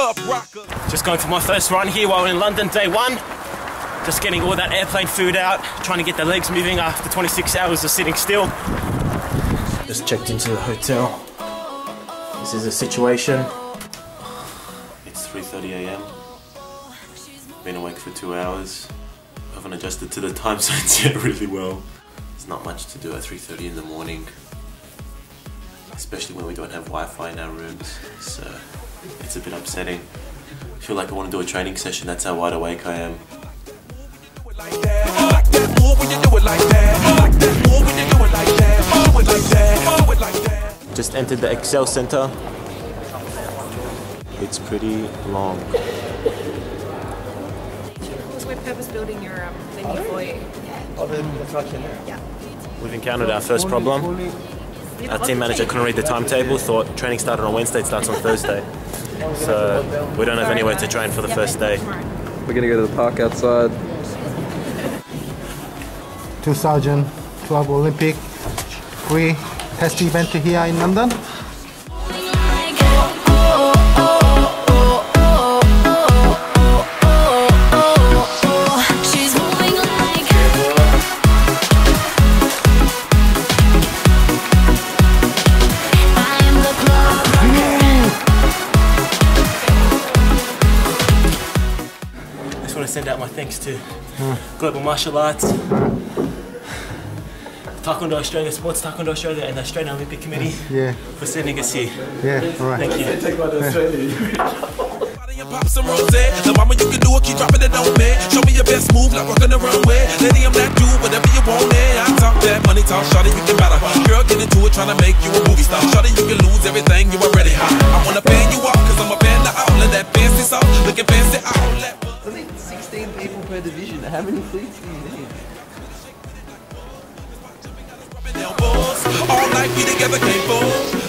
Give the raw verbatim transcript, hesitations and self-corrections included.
club rocker. Just going for my first run here while we're in London, day one. Just getting all that airplane food out, trying to get the legs moving after twenty-six hours of sitting still. Just checked into the hotel. This is the situation. It's three thirty a m Been awake for two hours. I haven't adjusted to the time zones yet really well. There's not much to do at three thirty in the morning, especially when we don't have Wi-Fi in our rooms. So it's a bit upsetting. I feel like I want to do a training session. That's how wide awake I am. Just entered the Excel Center. It's pretty long. So we're purpose building your um, venue for you. Yeah. We've encountered our first problem. Our team manager couldn't read the timetable, thought training started on Wednesday, it starts on Thursday. So we don't have anywhere to train for the first day. We're gonna go to the park outside. two thousand twelve Olympic free test event here in London. I just want to send out my thanks to Global Martial Arts, Taekwondo Australia, Sports Taekwondo Australia, and the Australian Olympic Committee Yeah. for sending us here. Yeah, alright. Thank you. Pop some rose, the mama you can do it, keep dropping it on me. Show me your best move like rocking the runway. Lady, I'm that dude, whatever you want, eh? I talk that money talk, shawty, you can matter. Girl, get into it, trying to make you a movie star. Shawty, you can lose everything, you already hot. I wanna fan you off, cause I'm a fan of all of that fancy sauce. Looking fancy, all that. I think sixteen people per division. How many cleats do you need? All night we together, can't fool.